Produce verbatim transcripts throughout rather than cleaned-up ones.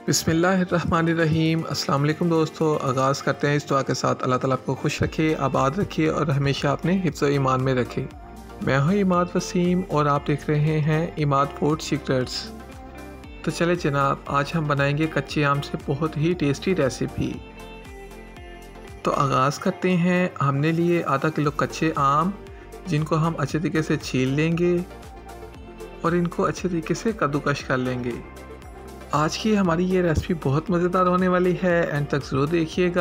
बिस्मिल्लाहिर्रहमानिर्रहीम। अस्सलाम वालेकुम दोस्तों, आगाज़ करते हैं इस दुआ के साथ। अल्लाह ताला आपको खुश रखे, आबाद रखे और हमेशा अपने हिफ्ज़ व ईमान में रखे। मैं हूँ इमाद वसीम और आप देख रहे हैं इमाद फूड सीक्रेट्स। तो चले जनाब, आज हम बनाएंगे कच्चे आम से बहुत ही टेस्टी रेसिपी। तो आगाज़ करते हैं। हमने लिए आधा किलो कच्चे आम, जिनको हम अच्छे तरीके से छील लेंगे और इनको अच्छे तरीके से कद्दूकश कर लेंगे। आज की हमारी ये रेसिपी बहुत मज़ेदार होने वाली है, एंड तक ज़रूर देखिएगा।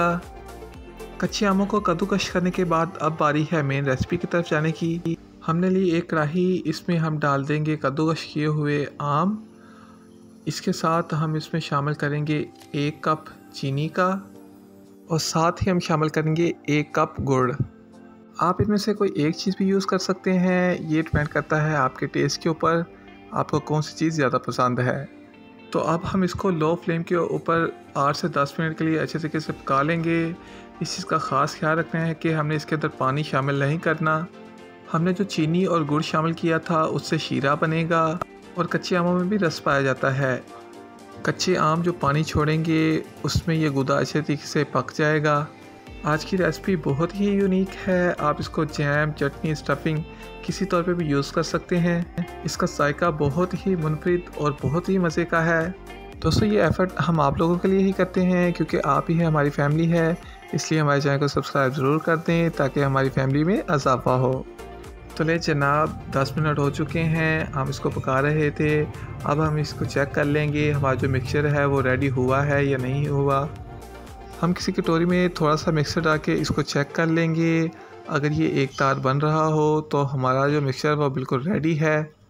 कच्चे आमों को कद्दूकश करने के बाद अब बारी है मेन रेसिपी की तरफ जाने की। हमने ली एक कढ़ाई, इसमें हम डाल देंगे कद्दूकश किए हुए आम। इसके साथ हम इसमें शामिल करेंगे एक कप चीनी का और साथ ही हम शामिल करेंगे एक कप गुड़। आप इनमें से कोई एक चीज़ भी यूज़ कर सकते हैं, ये डिपेंड करता है आपके टेस्ट के ऊपर, आपको कौन सी चीज़ ज़्यादा पसंद है। तो अब हम इसको लो फ्लेम के ऊपर आठ से दस मिनट के लिए अच्छे तरीके से पका लेंगे। इस चीज़ का ख़ास ख्याल रखना है कि हमने इसके अंदर पानी शामिल नहीं करना। हमने जो चीनी और गुड़ शामिल किया था उससे शीरा बनेगा और कच्चे आमों में भी रस पाया जाता है। कच्चे आम जो पानी छोड़ेंगे उसमें ये गुदा अच्छे तरीके से पक जाएगा। आज की रेसिपी बहुत ही यूनिक है, आप इसको जैम, चटनी, स्टफिंग किसी तौर पे भी यूज़ कर सकते हैं। इसका जायका बहुत ही मुनफरिद और बहुत ही मज़े का है। दोस्तों, ये एफ़र्ट हम आप लोगों के लिए ही करते हैं क्योंकि आप ही है हमारी फैमिली है, इसलिए हमारे चैनल को सब्सक्राइब ज़रूर कर दें ताकि हमारी फैमिली में इजाफा हो। तो ले जनाब, दस मिनट हो चुके हैं, हम इसको पका रहे थे। अब हम इसको चेक कर लेंगे हमारा जो मिक्सचर है वो रेडी हुआ है या नहीं हुआ। हम किसी कटोरी में थोड़ा सा मिक्सर डाल के इसको चेक कर लेंगे। अगर ये एक तार बन रहा हो तो हमारा जो मिक्सचर वो बिल्कुल रेडी है।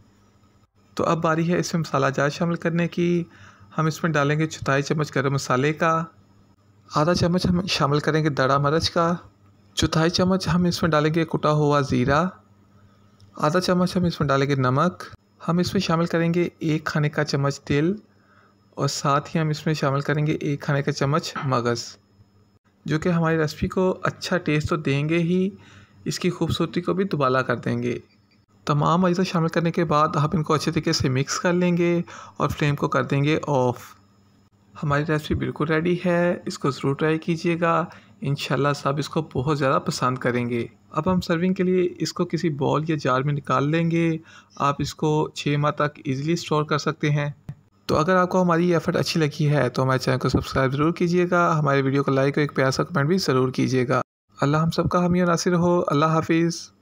तो अब बारी है इसमें मसाला जार शामिल करने की। हम इसमें डालेंगे चौथाई चम्मच गरम मसाले का, आधा चम्मच हम शामिल करेंगे दड़ा मिर्च का, चौथाई चम्मच हम इसमें डालेंगे कुटा हुआ ज़ीरा, आधा चम्मच हम इसमें डालेंगे नमक। हम इसमें शामिल करेंगे एक खाने का चम्मच तेल और साथ ही हम इसमें शामिल करेंगे एक खाने का चम्मच मगज़, जो कि हमारी रेसिपी को अच्छा टेस्ट तो देंगे ही, इसकी खूबसूरती को भी दुबाला कर देंगे। तमाम अज्जा शामिल करने के बाद हम इनको अच्छे तरीके से मिक्स कर लेंगे और फ्लेम को कर देंगे ऑफ़। हमारी रेसिपी बिल्कुल रेडी है, इसको ज़रूर ट्राई कीजिएगा। इंशाल्लाह सब इसको बहुत ज़्यादा पसंद करेंगे। अब हम सर्विंग के लिए इसको किसी बॉल या जार में निकाल लेंगे। आप इसको छः माह तक ईज़िली स्टोर कर सकते हैं। तो अगर आपको हमारी ये एफ़र्ट अच्छी लगी है तो हमारे चैनल को सब्सक्राइब ज़रूर कीजिएगा, हमारे वीडियो को लाइक और एक प्यारा सा कमेंट भी ज़रूर कीजिएगा। अल्लाह हम सब का हामी और नासिर हो। अल्लाह हाफिज़।